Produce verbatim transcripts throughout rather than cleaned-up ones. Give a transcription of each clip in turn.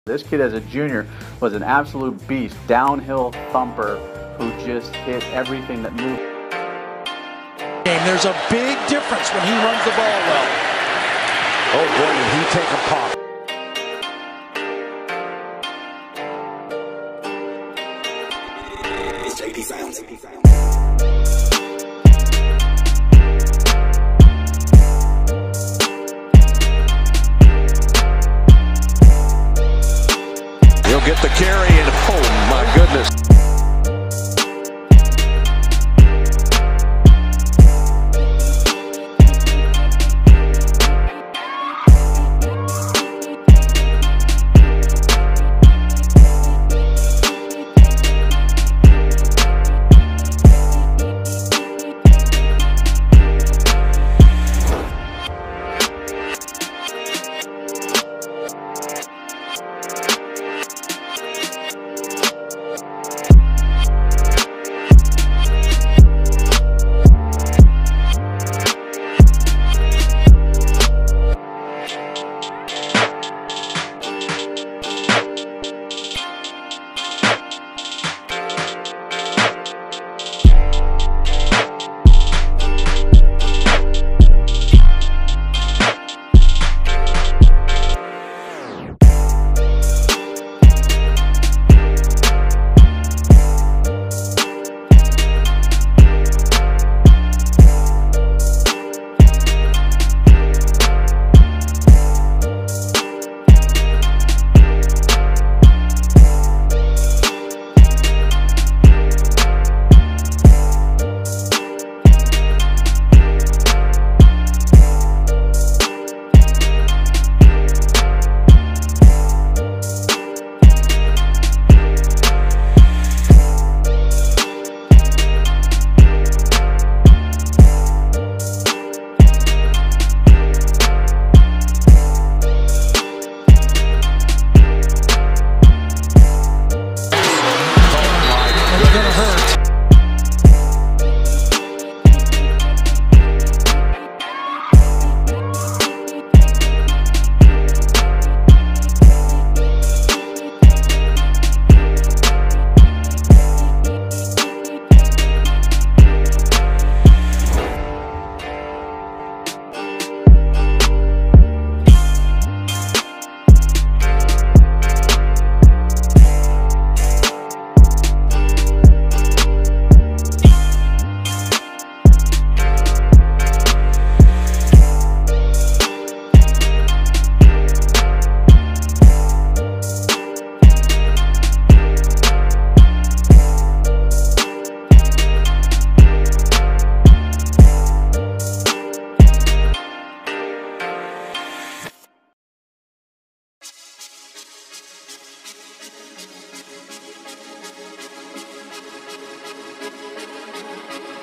This kid as a junior was an absolute beast, downhill thumper who just hit everything that moved. There's a big difference when he runs the ball well. Oh boy, did he take a pop. It's J P Sounds. He'll get the carry and oh my goodness.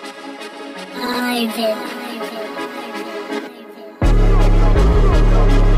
Ivan.